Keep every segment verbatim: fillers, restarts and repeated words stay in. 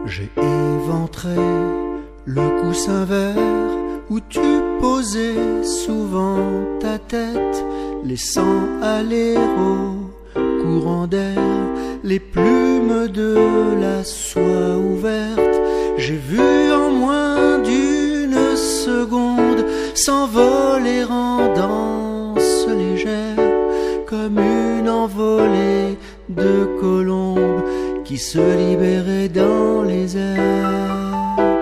J'ai éventré le coussin vert où tu posais souvent ta tête, laissant aller au courant d'air les plumes de la soie ouverte. J'ai vu en moins d'une seconde s'envoler en danse légère, comme une envolée de colombes qui se libérait dans les airs.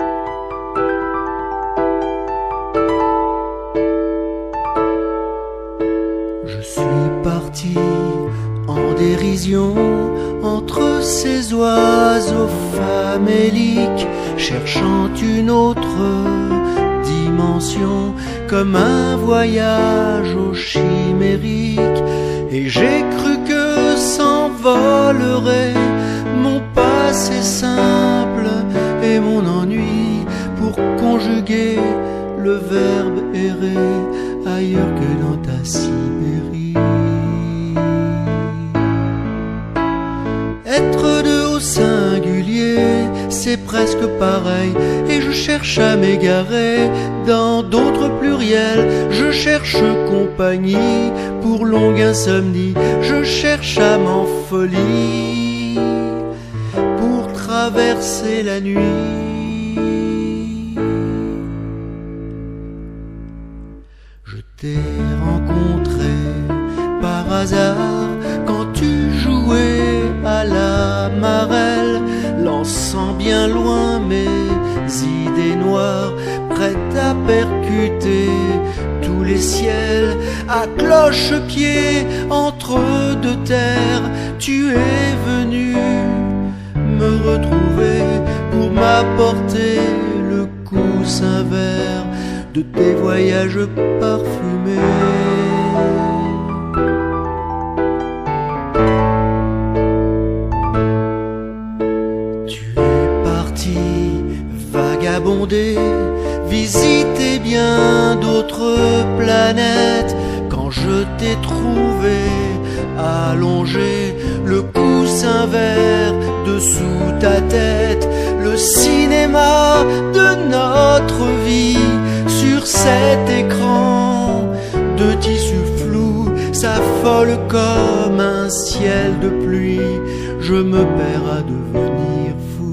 Je suis parti en dérision entre ces oiseaux faméliques, cherchant une autre dimension, comme un voyage au chimérique. Et j'ai cru que s'envolerait mon passé simple et mon ennui pour conjuguer le verbe errer ailleurs que dans ta Sibérie. Être deux au singulier, c'est presque pareil, et je cherche à m'égarer dans d'autres pluriels. Je cherche compagnie pour longue insomnie, je cherche âme en folie pour traverser la nuit. Je t'ai rencontré par hasard quand tu jouais à la marelle, lançant bien loin mes idées noires, prêtes à percuter tous les ciels. À cloche-pied entre deux terres, tu es venu me retrouver pour m'apporter le coussin vert de tes voyages parfumés. Tu es parti vagabonder, visiter bien d'autres planètes, quand je t'ai trouvé allongé, le coussin vert dessous ta tête. Le cinéma de notre vie sur cet écran de tissu flou s'affole comme un ciel de pluie. Je me perds à devenir fou,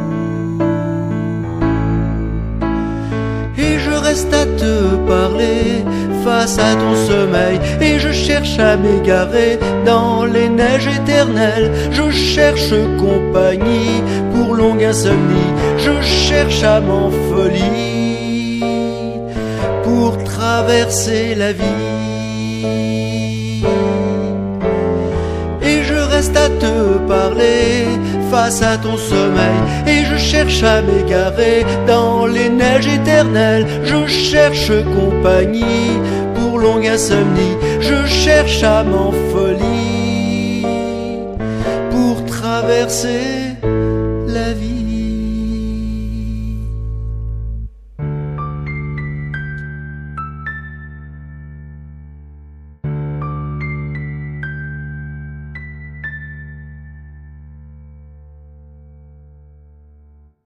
et je reste à te parler face à ton sommeil, et je cherche à m'égarer dans les neiges éternelles. Je cherche compagnie pour longue insomnie, je cherche âme en folie pour traverser la vie. Et je reste à te parler face à ton sommeil, et je cherche à m'égarer dans les neiges éternelles. Je cherche compagnie pour longue insomnie, je cherche âme en folie pour traverser